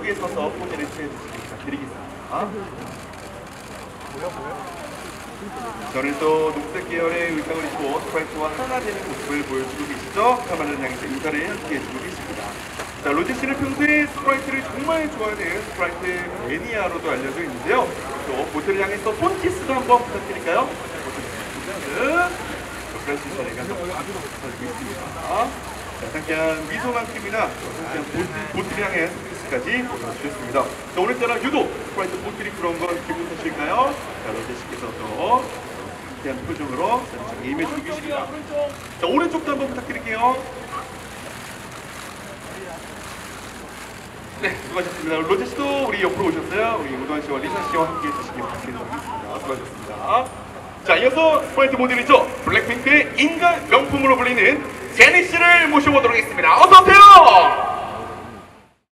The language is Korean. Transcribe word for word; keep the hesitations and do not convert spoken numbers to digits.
이쪽에 서서 포즈를 취해주시기 부탁드리겠습니다. 저는 또 녹색 계열의 의상을 입고 스프라이트와 하나 되는 모습을 보여주고 계시죠? 카메라를 향해서 인사를 함께 해주고 계십니다. 자, 로제 씨는 평소에 스프라이트를 정말 좋아하는 스프라이트 매니아로도 알려져 있는데요. 또 보트를 향해서 손키스도 한번 부탁드릴까요? 보트 프레시 자리가 부탁드리고 있습니다. 자, 상쾌한 미소만큼이나 상쾌한 보트, 보트를 향해 손키스까지 보여주셨습니다. 자, 오늘따라 유독 스프라이트 보트리 그런 건 기분 탓일까요? 자, 로제 씨께서 또 상쾌한 표정으로 잘 임해주고 계십니다. 자, 오른쪽도 한번 부탁드릴게요. 네, 수고하셨습니다. 로제 씨도 우리 옆으로 오셨어요. 우리 우도환 씨와 리사 씨와 함께 해주시기 부탁드리겠습니다. 수고하셨습니다. 자, 이어서 스프라이트 모델이죠. 블랙핑크의 인간 명품으로 불리는 제니 씨를 모셔보도록 하겠습니다. 어서 오세요.